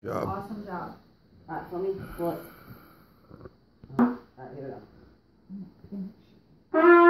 job. Awesome job. Alright, so let me split. Alright, here we go.